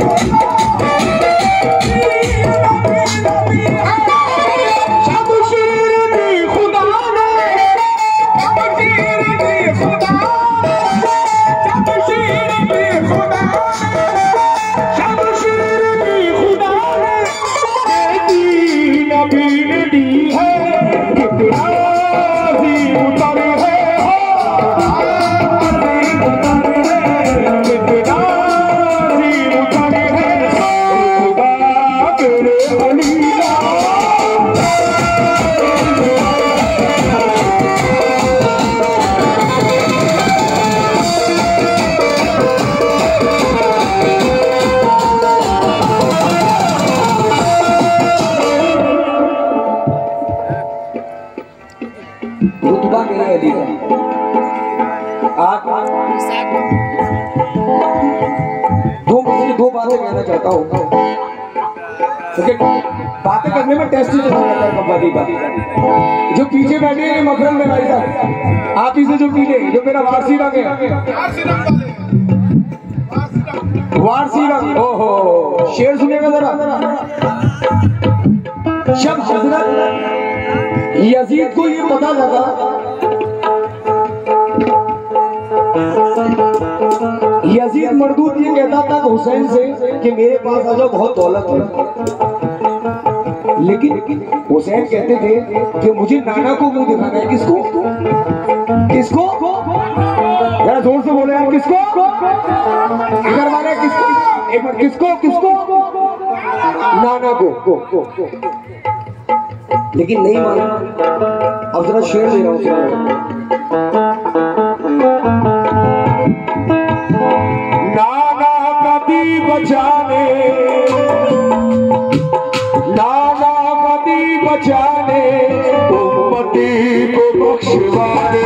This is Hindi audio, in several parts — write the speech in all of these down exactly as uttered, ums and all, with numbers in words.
दो बातें कहना चाहता हूँ। बातें करने में टेस्ट चलता रहता है कब्बादी बात। जो पीछे बैठे हैं मकरम में भाई साहब, आप इसे जो पीछे जो मेरा वारसी रंग है, वारसी रंग, ओहो शेर सुनेगा जरा। जब हजरत यजीद को ये पता लगा, यजीद मरदूद ये कहता था हुसैन से कि मेरे पास आ जाओ, बहुत दौलत है। लेकिन हुसैन कहते थे कि मुझे नाना को मुंह दिखाना है। किसको किसको जरा जोर से बोले आप, किसको इधर वाले, किसको एक मिनट, किसको किसको नाना को, को, को, को। लेकिन नहीं माना। अब जरा शेर दे रहा हूँ। नाना कभी बचाने, नाना कभी बचाने, उम्मती को बख्शवाने।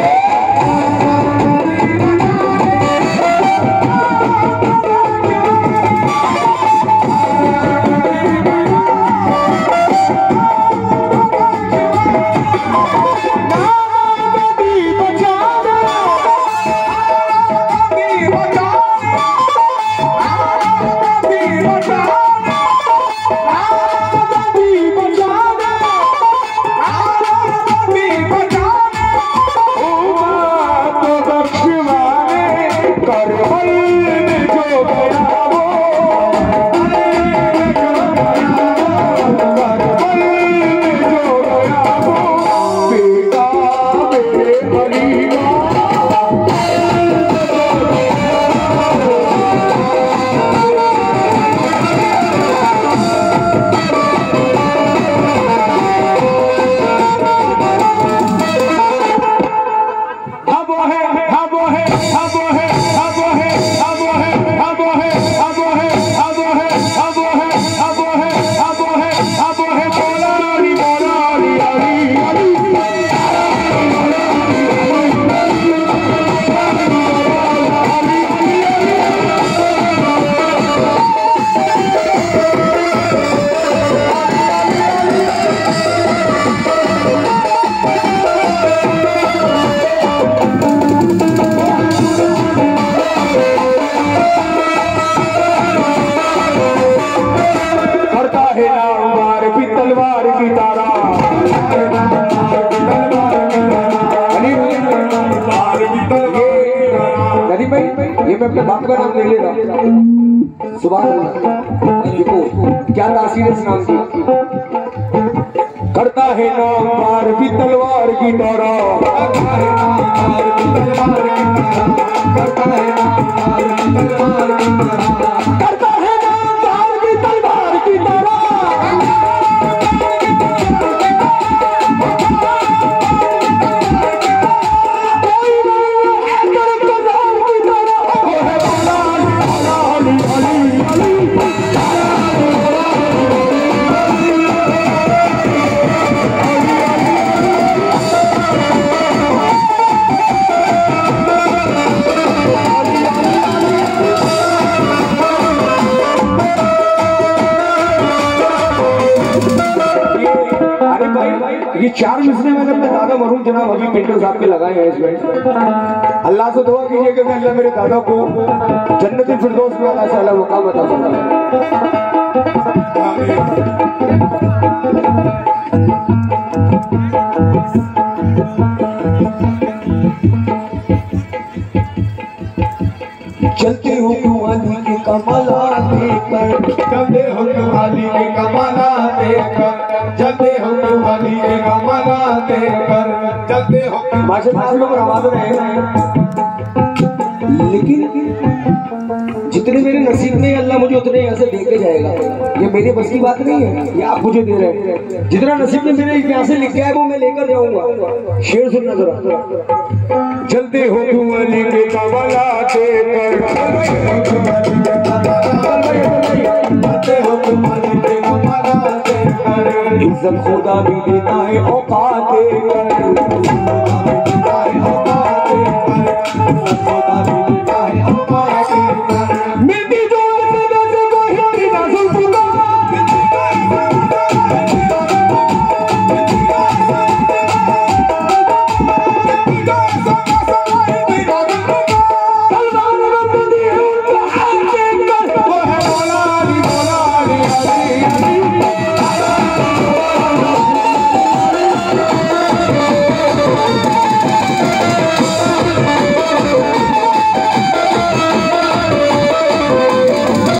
ये मैं अपने बाप का नाम ले ले रहा। सुभान अल्लाह। देखो क्या तासीर है इस नाम की। करता है नाम पार भी तलवार की तरह, करता है नाम पार भी तलवार की तरह, करता है नाम पार भी तलवार की तरह, करता है नाम पार भी तलवार की तरह। ये चार मिसरे मैंने अपने दादा मरहूम जनाब अभी पिंटू साहब के लगाए हैं इसमें। अल्लाह से दुआ कीजिएगा कि अल्लाह मेरे दादा को जन्नत फिरदौस में अल्लाह से अल्लाह मकाम अता फरमाए। चलते हो वाली के कमला देखकर, चलते हो वाली के कमला देखकर, चलते हो वाली के कमला देखकर, चलते हो। माशाल्लाह लोग आवाज रहे हैं, लेकिन जितने मेरे नसीब में अल्लाह मुझे उतने यहाँ से लेके जाएगा। ये मेरी बस की बात नहीं है, ये आप मुझे दे रहे हैं। जितना नसीब में मेरे यहाँ से लिख गया है वो मैं लेकर जाऊंगा। शेर सुनना जरा। चलते हो वाली के कमला देखकर, चलते हो वाली के कमला देखकर, इज्जत खुदा भी देता है औकात देकर।